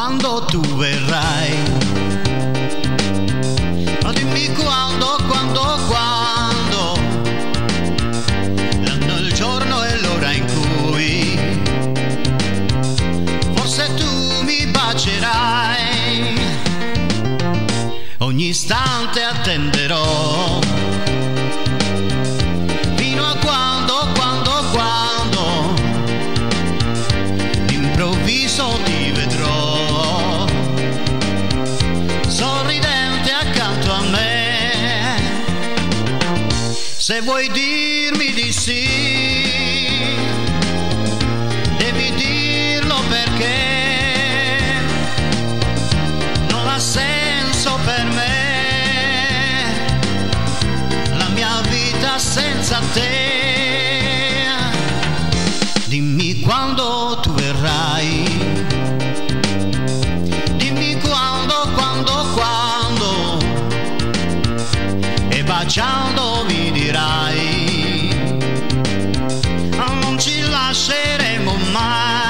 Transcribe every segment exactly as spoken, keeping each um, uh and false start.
quando tu verrai. Ma dimmi quando, quando, quando, l'anno, il giorno e l'ora in cui forse tu mi bacerai. Ogni istante attenderò fino a quando, quando, quando d'improvviso ti vedrò sorridente accanto a me. Se vuoi dirmi di sì, devi dirlo perché non ha senso per me la mia vita senza te. Dimmi quando tu verrai, dimmi quando, quando, quando, e baciando mi dirai non ci lasceremo mai.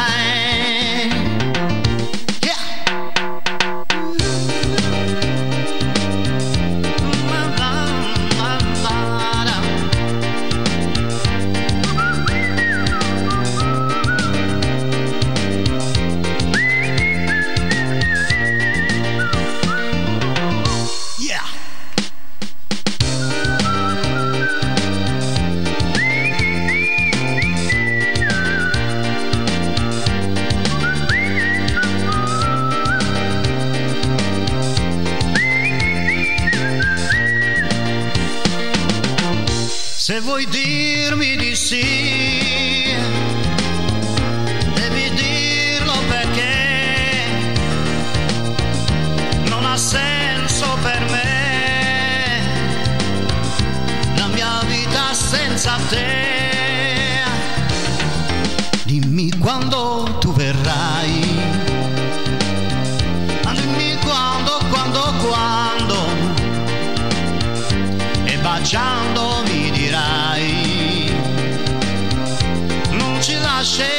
Se vuoi dirmi di sì, devi dirlo perché non ha senso per me la mia vita senza te. Dimmi quando tu verrai, dimmi quando, quando, quando, e baciando mi dirai non ci lasceremo